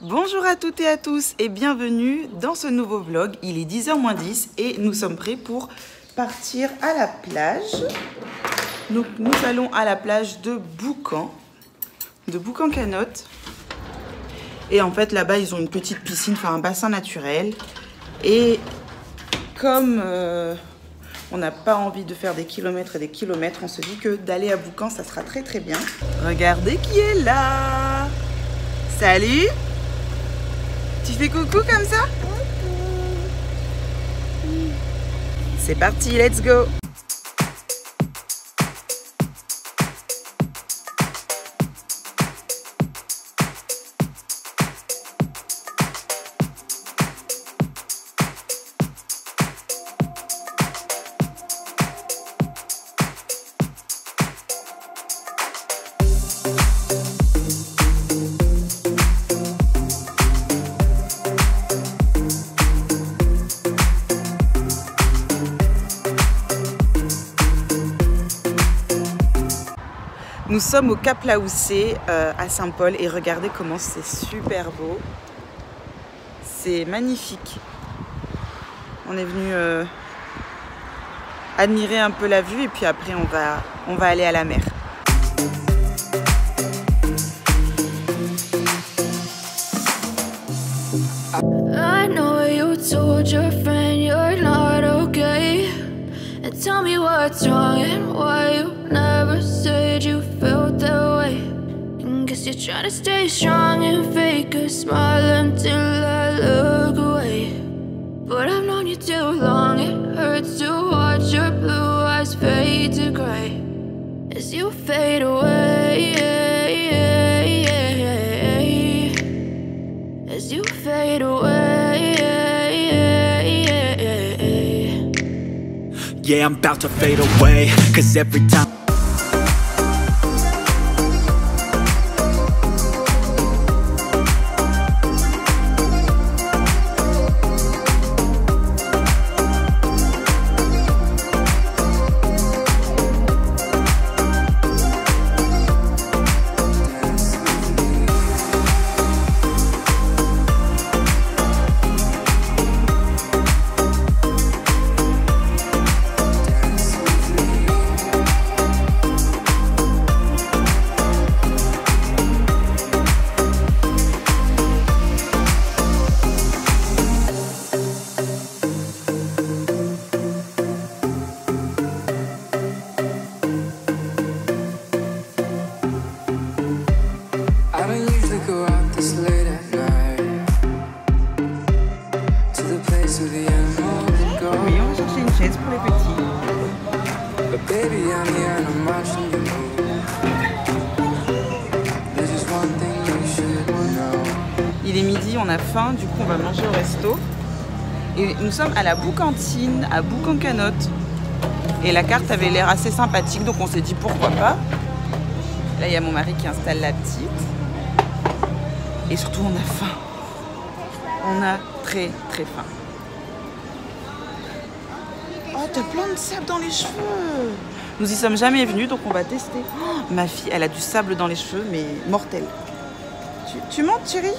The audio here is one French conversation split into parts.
Bonjour à toutes et à tous et bienvenue dans ce nouveau vlog. Il est 10h moins 10 et nous sommes prêts pour partir à la plage. Donc nous allons à la plage de Boucan-Canotte. Et en fait là-bas ils ont une petite piscine, enfin un bassin naturel. Et comme on n'a pas envie de faire des kilomètres et des kilomètres, on se dit que d'aller à Boucan ça sera très très bien. Regardez qui est là! Salut! Tu fais coucou comme ça? C'est parti, let's go! Nous sommes au Cap Laoussé à Saint-Paul et regardez comment c'est super beau. C'est magnifique. On est venu admirer un peu la vue et puis après on va aller à la mer. I know you told your friend you're not okay. And tell me what's wrong and why you never said you felt that way. And guess you're trying to stay strong and fake a smile until I look away. But I've known you too long, it hurts to watch your blue eyes fade to gray as you fade away. As you fade away. Yeah, I'm about to fade away, 'cause every time Oui, on va chercher une chaise pour les petits. Il est midi, on a faim, du coup on va manger au resto. Et nous sommes à la Boucantine, à Boucan-Canotte. Et la carte avait l'air assez sympathique, donc on s'est dit pourquoi pas. Là il y a mon mari qui installe la petite. Et surtout on a faim. On a très très faim. Oh, t'as plein de sable dans les cheveux. Nous y sommes jamais venus, donc on va tester. Oh, ma fille, elle a du sable dans les cheveux, mais mortel. Tu montes, chérie?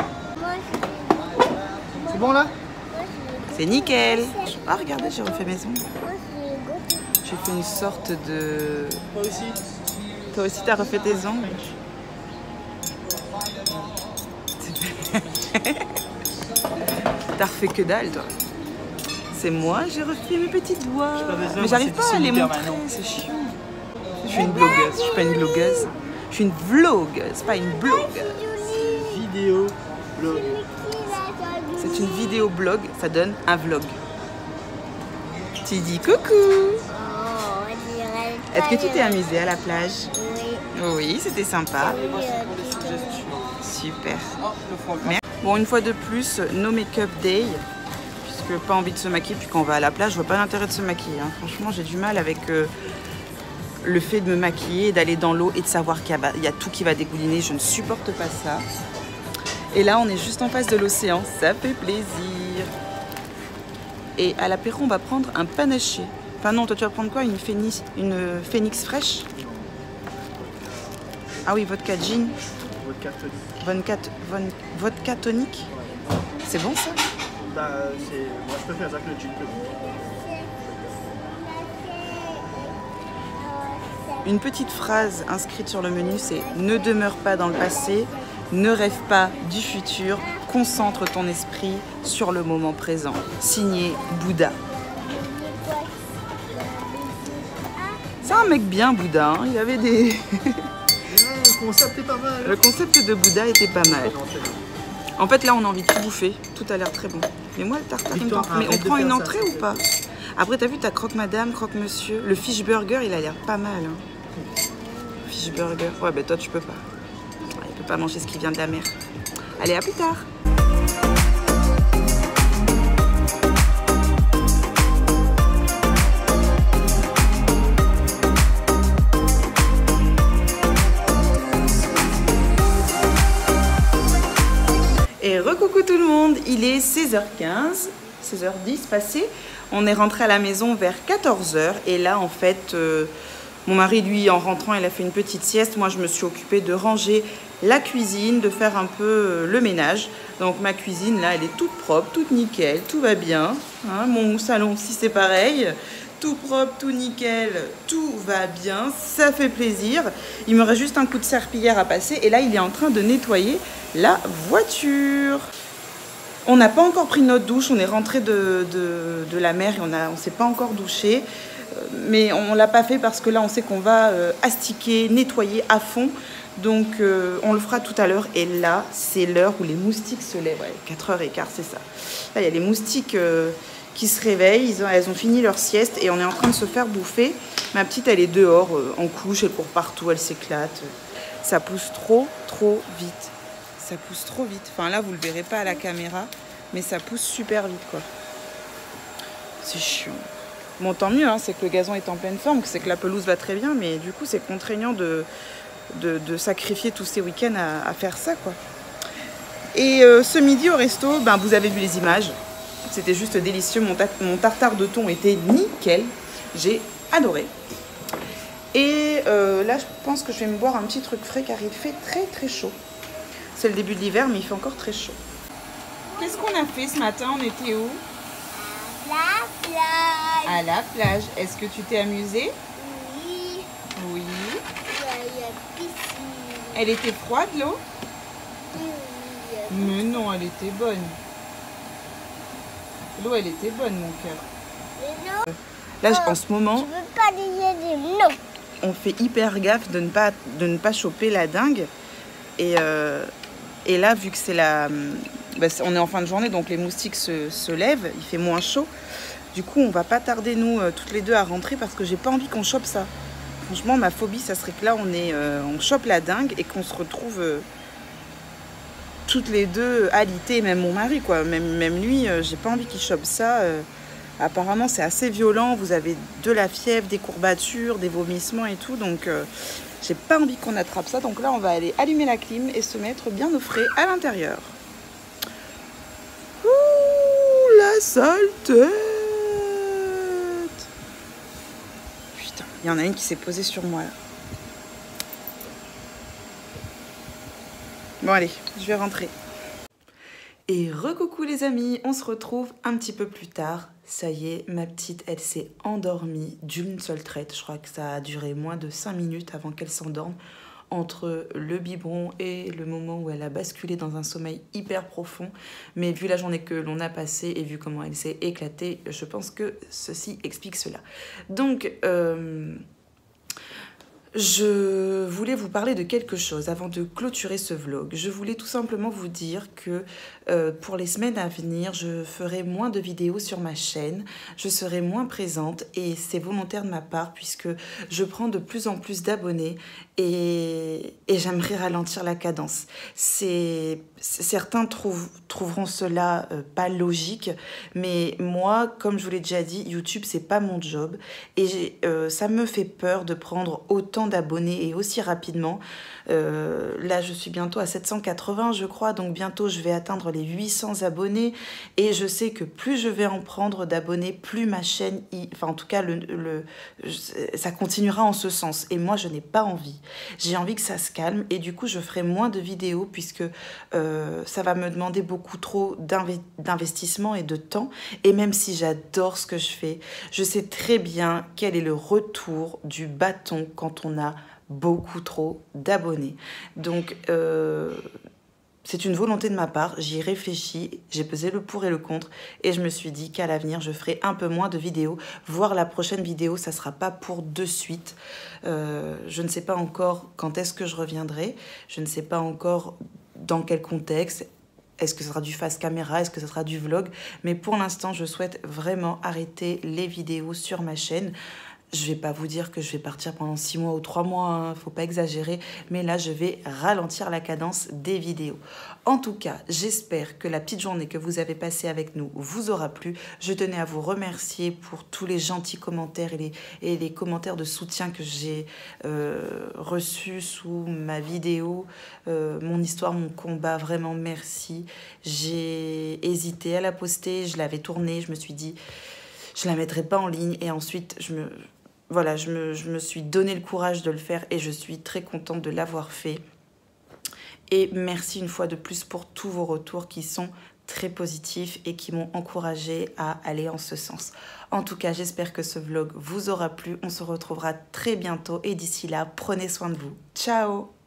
C'est bon là? C'est nickel. Ah, regardez, j'ai refait maison. J'ai fait une sorte de... Toi aussi? Toi aussi, t'as refait tes ongles? T'as refait que dalle, toi. C'est moi, j'ai refait mes petits doigts. Mais j'arrive pas à les montrer, c'est chiant. Je suis une blogueuse, je suis pas une blogueuse. Je suis une vlogueuse, pas une blogueuse. Vidéo blog. C'est une vidéo blog, ça donne un vlog. Tu dis coucou. Est-ce que tu t'es amusée à la plage? Oui, c'était sympa. Super. Merci. Bon, une fois de plus, no make-up day. Puisque pas envie de se maquiller, puis quand on va à la plage, je vois pas l'intérêt de se maquiller. Hein. Franchement, j'ai du mal avec le fait de me maquiller, d'aller dans l'eau et de savoir qu'il y a tout qui va dégouliner. Je ne supporte pas ça. Et là, on est juste en face de l'océan. Ça fait plaisir. Et à l'apéro, on va prendre un panaché. Enfin non, toi tu vas prendre quoi? Une phénix fraîche? Ah oui, vodka gin. Vodka tonic. vodka tonique. C'est bon ça? Bah, moi je préfère ça que le gin tonic. Une petite phrase inscrite sur le menu, c'est « Ne demeure pas dans le passé, ne rêve pas du futur, concentre ton esprit sur le moment présent. » Signé Bouddha. C'est un mec bien, Bouddha, hein. Il avait des... Le concept est pas mal. Le concept de Bouddha était pas mal. En fait, là, on a envie de tout bouffer. Tout a l'air très bon. Mais moi, le tartare, il me tente. Mais on prend une entrée ou pas? Après, t'as vu, t'as croque-madame, croque-monsieur. Le fish burger, il a l'air pas mal. Hein. Fish burger. Ouais, ben toi, tu peux pas. Il peut pas manger ce qui vient de la mer. Allez, à plus tard. Et recoucou tout le monde, il est 16h15, 16h10 passé. On est rentré à la maison vers 14h et là en fait, mon mari lui en rentrant il a fait une petite sieste. Moi je me suis occupée de ranger la cuisine, de faire un peu le ménage. Donc ma cuisine là elle est toute propre, toute nickel, tout va bien. Hein, mon salon aussi c'est pareil. Tout propre, tout nickel, tout va bien, ça fait plaisir. Il me reste juste un coup de serpillière à passer et là il est en train de nettoyer la voiture. On n'a pas encore pris notre douche, on est rentré de la mer et on ne s'est pas encore douché. Mais on ne l'a pas fait parce que là on sait qu'on va astiquer, nettoyer à fond. Donc on le fera tout à l'heure et là c'est l'heure où les moustiques se lèvent. Ouais, 4h15 c'est ça. Là il y a les moustiques... qui se réveillent, elles ont fini leur sieste et on est en train de se faire bouffer. Ma petite, elle est dehors, en couche, elle court partout, elle s'éclate. Ça pousse trop vite. Ça pousse trop vite. Enfin là, vous le verrez pas à la caméra, mais ça pousse super vite, quoi. C'est chiant. Bon, tant mieux, hein, c'est que le gazon est en pleine forme, c'est que la pelouse va très bien, mais du coup, c'est contraignant de sacrifier tous ces week-ends à faire ça, quoi. Et ce midi au resto, ben, vous avez vu les images. C'était juste délicieux, mon tartare de thon était nickel, j'ai adoré. Et là, je pense que je vais me boire un petit truc frais car il fait très chaud. C'est le début de l'hiver, mais il fait encore très chaud. Qu'est-ce qu'on a fait ce matin? On était où? La plage. À la plage. Est-ce que tu t'es amusée? Oui. Oui. Il y a piscine. Elle était froide, l'eau? Oui. Mais non, elle était bonne. L'eau, elle était bonne, mon cœur. Mais non. Là, en ce moment, Je veux pas dire des mots. on fait hyper gaffe de ne pas choper la dengue. Et là, vu que c'est on est en fin de journée, donc les moustiques se lèvent, il fait moins chaud. Du coup, on va pas tarder, nous, toutes les deux, à rentrer parce que j'ai pas envie qu'on chope ça. Franchement, ma phobie, ça serait que là, on chope la dengue et qu'on se retrouve... toutes les deux alitées, même mon mari, quoi. Même lui, j'ai pas envie qu'il chope ça. Apparemment, c'est assez violent. Vous avez de la fièvre, des courbatures, des vomissements et tout. Donc, j'ai pas envie qu'on attrape ça. Donc là, on va aller allumer la clim et se mettre bien au frais à l'intérieur. Ouh, la saleté! Putain, il y en a une qui s'est posée sur moi, là. Bon allez, je vais rentrer. Et recoucou les amis, on se retrouve un petit peu plus tard. Ça y est, ma petite, elle s'est endormie d'une seule traite. Je crois que ça a duré moins de 5 minutes avant qu'elle s'endorme. Entre le biberon et le moment où elle a basculé dans un sommeil hyper profond. Mais vu la journée que l'on a passée et vu comment elle s'est éclatée, je pense que ceci explique cela. Donc... je voulais vous parler de quelque chose avant de clôturer ce vlog. Je voulais tout simplement vous dire que pour les semaines à venir, je ferai moins de vidéos sur ma chaîne, je serai moins présente et c'est volontaire de ma part puisque je prends de plus en plus d'abonnés et j'aimerais ralentir la cadence. Certains trouveront cela pas logique, mais moi, comme je vous l'ai déjà dit, YouTube, c'est pas mon job et ça me fait peur de prendre autant d'abonnés et aussi rapidement. Là, je suis bientôt à 780, je crois, donc bientôt je vais atteindre les 800 abonnés et je sais que plus je vais en prendre d'abonnés, plus ma chaîne, enfin en tout cas, ça continuera en ce sens et moi, je n'ai pas envie. J'ai envie que ça se calme et du coup, je ferai moins de vidéos puisque ça va me demander beaucoup trop d'investissement et de temps. Et même si j'adore ce que je fais, je sais très bien quel est le retour du bâton quand on a beaucoup trop d'abonnés. Donc, c'est une volonté de ma part, j'y réfléchis, j'ai pesé le pour et le contre et je me suis dit qu'à l'avenir, je ferai un peu moins de vidéos, voire la prochaine vidéo, ça ne sera pas pour de suite. Je ne sais pas encore quand est-ce que je reviendrai, je ne sais pas encore dans quel contexte. Est-ce que ce sera du face caméra? Est-ce que ce sera du vlog? Mais pour l'instant, je souhaite vraiment arrêter les vidéos sur ma chaîne. Je vais pas vous dire que je vais partir pendant 6 mois ou 3 mois, hein, faut pas exagérer, mais là je vais ralentir la cadence des vidéos. En tout cas, j'espère que la petite journée que vous avez passée avec nous vous aura plu. Je tenais à vous remercier pour tous les gentils commentaires et les commentaires de soutien que j'ai reçus sous ma vidéo, mon histoire, mon combat, vraiment merci. J'ai hésité à la poster, je l'avais tournée, je me suis dit je la mettrai pas en ligne et ensuite je me suis donné le courage de le faire et je suis très contente de l'avoir fait. Et merci une fois de plus pour tous vos retours qui sont très positifs et qui m'ont encouragée à aller en ce sens. En tout cas, j'espère que ce vlog vous aura plu. On se retrouvera très bientôt et d'ici là, prenez soin de vous. Ciao!